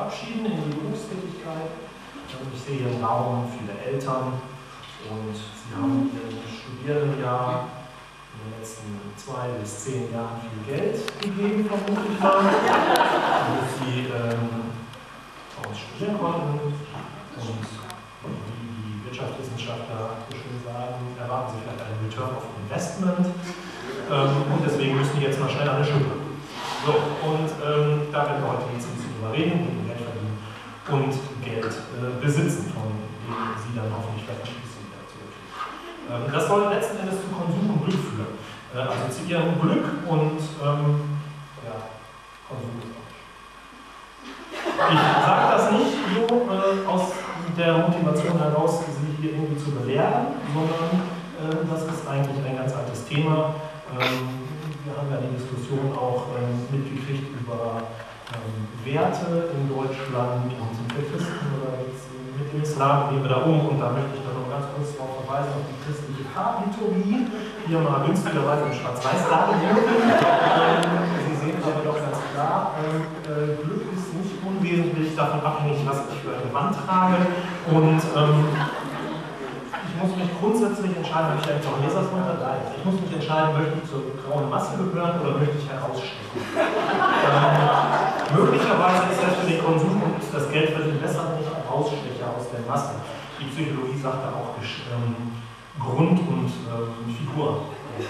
verabschieden in die Berufstätigkeit. Ich sehe hier im Raum viele Eltern und sie haben ihrem Studierendenjahr in den letzten 2 bis 10 Jahren viel Geld gegeben, vermutlich mal, damit sie bei uns studieren konnten. Und wie die Wirtschaftswissenschaftler so schön sagen, erwarten sie vielleicht einen Return of Investment. Und deswegen müssen die jetzt mal schnell an eine Schippe. So, und da werden wir heute jetzt ein bisschen drüber reden, mit dem Geld verdienen und Geld besitzen, von dem sie dann hoffentlich vielleicht schließen wieder zurückkriegen. Das soll letzten Endes zu Konsum und Glück führen. Also zu ihrem Glück und ja, Konsum ist auch. Ich sage das nicht so aus der Motivation heraus, sie hier irgendwie zu belehren, sondern das ist eigentlich ein ganz altes Thema. Wir haben ja die Diskussion auch mitgekriegt über Werte in Deutschland und sind wir Christen oder mit dem Islam gehen wir da um, und da möchte ich noch ganz kurz darauf verweisen, auf die christliche Farbliturgie, die ja mal günstigerweise in Schwarz-Weiß dargestellt wird. Sie sehen aber doch ganz klar, Glück ist nicht unwesentlich davon abhängig, was ich für eine Wand trage, und ich muss mich grundsätzlich entscheiden, möchte ich eigentlich auch Lesers unterleiden. Ich muss mich entscheiden, möchte ich zur grauen Masse gehören oder möchte ich herausstechen. Möglicherweise ist das für den Konsum und das Geld verdienen besser, wenn ich heraussteche aus der Masse. Die Psychologie sagt da auch Grund und Figur.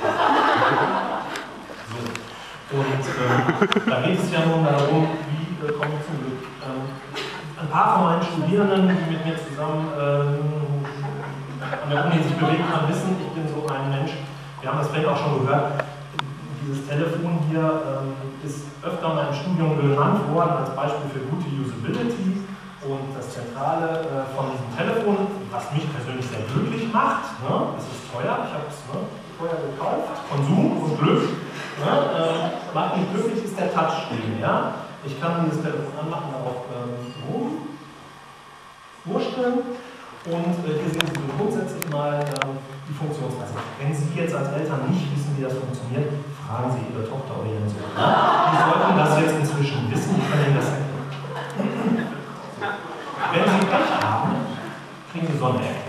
So. Und da geht es ja nun darum, wie komme ich zum Glück. Ein paar von meinen Studierenden, die mit mir zusammen an der Uni sich bewegt haben, wissen, ich bin so ein Mensch, wir haben das vielleicht auch schon gehört, dieses Telefon hier ist öfter mal im Studium genannt worden als Beispiel für gute Usability, und das Zentrale von diesem Telefon, was mich persönlich sehr glücklich macht, ne, es ist teuer, ich habe es teuer gekauft, Konsum und Glück, ne, macht mich glücklich, ist der Touchscreen. Ja? Ich kann dieses Telefon anmachen auf Vorstellen. Und hier sehen Sie grundsätzlich mal die Funktionsweise. Wenn Sie jetzt als Eltern nicht wissen, wie das funktioniert, fragen Sie Ihre Tochter oder Ihren Sohn. Die sollten das jetzt inzwischen wissen, die können Ihnen das erklären. Wenn Sie Pech haben, kriegen Sie Sonnenecken.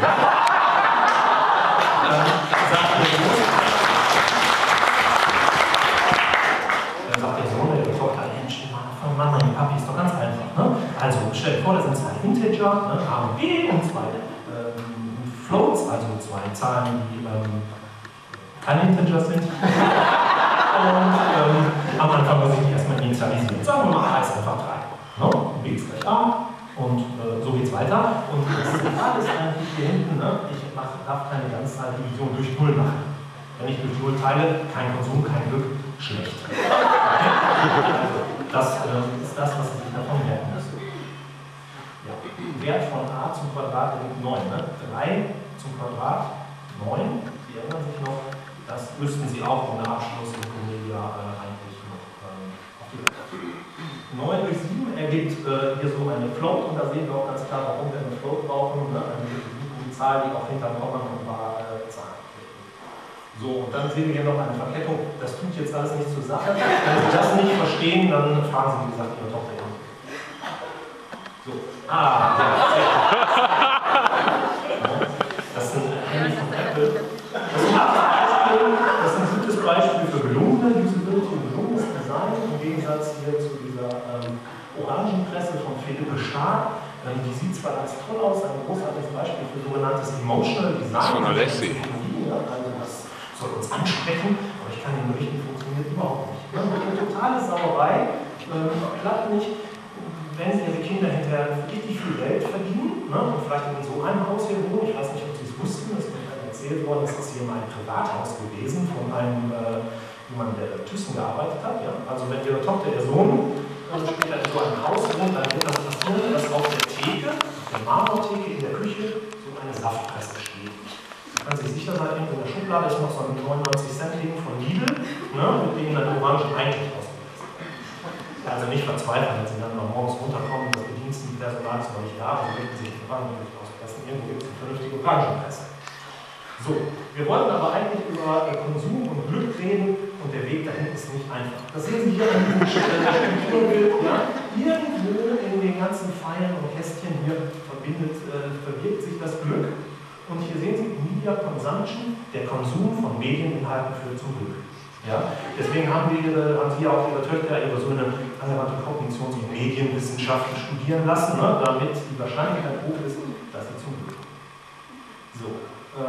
Dann sagt der Sohn oder die Tochter, Mensch, Mama, mein Papi ist doch ganz einfach. Ne? Also stell dir vor, das sind 2 Integer, ne, A und B, und 2 Floats, also 2 Zahlen, die keine Integers sind. Und am Anfang muss ich die erstmal initialisieren. Sagen wir mal, A ist einfach 3. Ne? B ist gleich A, und so geht es weiter. Und das Zentrale ist eigentlich hier hinten, ne? Ich darf keine Ganzzahldivision durch 0 machen. Wenn ich durch 0 teile, kein Konsum, kein Glück, schlecht. Okay? Also, das ist das, was Sie sich davon merken müssen. Ja. Wert von a zum Quadrat ergibt 9. Ne? 3 zum Quadrat, 9. Sie erinnern sich noch, das müssten Sie auch ohne Abschluss in Comedia eigentlich noch auf die Welt. 9 durch 7 ergibt hier so eine Float, und da sehen wir auch ganz klar, warum wir eine Float brauchen. Ne? Eine Zahl, die auch hinterm Komma noch ein paar Zahlen. So, und dann sehen wir hier noch eine Verkettung. Das tut jetzt alles nicht zur Sache. Wenn Sie das nicht verstehen, dann fragen Sie, wie gesagt, Ihre Tochter. So. Ja. Das ist ein Handy von Apple. Das ist ein gutes Beispiel für gelungene Usability und gelungenes Design, im Gegensatz hier zu dieser Orangenpresse von Philippe Stark. Die sieht zwar ganz toll aus, ein großartiges Beispiel für sogenanntes Emotional Design. Das ist von Alessi. Also das soll uns ansprechen, aber ich kann Ihnen berichten, funktioniert überhaupt nicht. Eine totale Sauerei, klappt nicht. Wenn Sie Ihre Kinder hinterher richtig viel Geld verdienen, ne, und vielleicht in so einem Haus hier wohnen, ich weiß nicht, ob Sie es wussten, das ist mir erzählt worden, das ist hier mal ein Privathaus gewesen von einem jemand, der bei Thyssen gearbeitet hat. Ja? Also wenn Ihre Tochter, Ihr Sohn später in so einem Haus wohnt, dann wird das passieren, dass auf der Theke, auf der Marmortheke in der Küche, so eine Saftpresse steht. Kann sich sicher sein, in der Schublade ist noch so ein 99-Cent-Ding von Lidl, ne, mit denen dann Orangen eigentlich ausgesetzt sind. Also nicht verzweifeln, wenn Sie dann mal morgens runterkommen, das Bedienstenpersonal ist noch nicht da, Sie möchten sich die Orangen nicht auspressen. Irgendwo gibt es eine vernünftige Orangenpresse. So, wir wollten aber eigentlich über Konsum und Glück reden, und der Weg dahin ist nicht einfach. Das sehen Sie hier an diesem Strukturbild. Ja? Irgendwo in in den ganzen Pfeilen und Kästchen hier verbirgt sich das Glück. Und hier sehen Sie Media Consumption, der Konsum von Medieninhalten führt zum Glück. Ja? Deswegen haben Sie auch Ihre Töchter, Ihre Söhne angewandte Kognitions- und Medienwissenschaften studieren lassen, ne? Damit die Wahrscheinlichkeit hoch ist, dass sie zum Glück. So.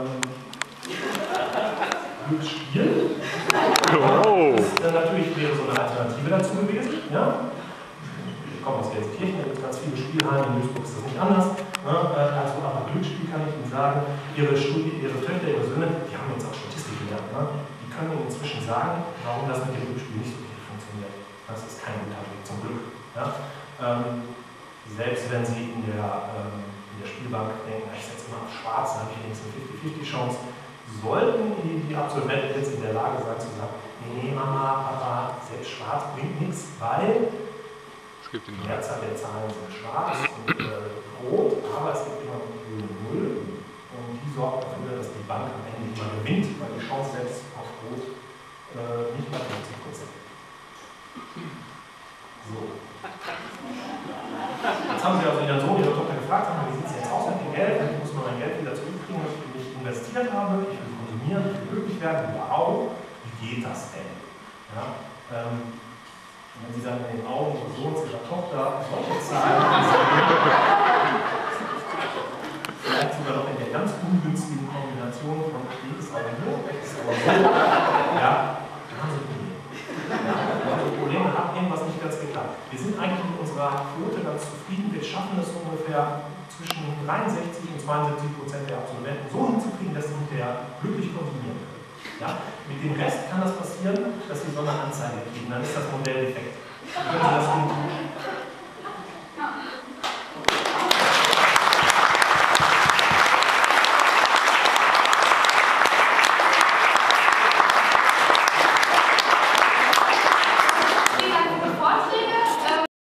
Glücksspiel. Oh. Natürlich wäre so eine Alternative dazu gewesen. Ja? Ich komme aus Gelsenkirchen, da gibt es ganz viele Spielhallen, in Duisburg ist das nicht anders. Ne? Also, aber Glücksspiel kann ich Ihnen sagen, Ihre Töchter, Ihre Söhne, die haben jetzt auch Statistik gelernt. Ne? Die können Ihnen inzwischen sagen, warum das mit dem Glücksspiel nicht so richtig funktioniert. Das ist kein guter Weg zum Glück. Ja? Selbst wenn Sie in der Spielbank denken, ich setze mal auf Schwarz, dann habe ich wenigstens eine 50-50 Chance, sollten die Absolventen jetzt in der Lage sein zu sagen, nee, Mama, Papa, selbst Schwarz bringt nichts, weil die Mehrzahl der Zahlen sind schwarz und rot, aber es gibt immer eine Null und die sorgt dafür, dass die Bank am Ende immer gewinnt, weil die Chance selbst auf Rot nicht mal 50%. So. Jetzt haben Sie also Ihren Sohn, Ihre Tochter gefragt, wie sieht es jetzt aus mit dem Geld? Ich muss mal mein Geld wieder zurückkriegen, was ich investiert habe. Ich will konsumieren, ich will glücklich werden. Wow, wie geht das denn? Ja, wenn Sie dann in den Augen Ihres Sohns, Ihrer Tochter solche Zahlen vielleicht sogar noch in der ganz ungünstigen Kombination von jedes Auge nur, rechtes Auge so, ja, dann haben Sie Probleme. Probleme, hat irgendwas nicht ganz geklappt. Wir sind eigentlich mit unserer Quote ganz zufrieden. Wir schaffen es ungefähr zwischen 63 und 72% der Absolventen so hinzukriegen, dass sie hinterher glücklich konsumieren können. Ja? Mit dem Rest kann das passieren, dass sie so eine Anzeige kriegen. Dann ist das Modell defekt. Können Sie das tun?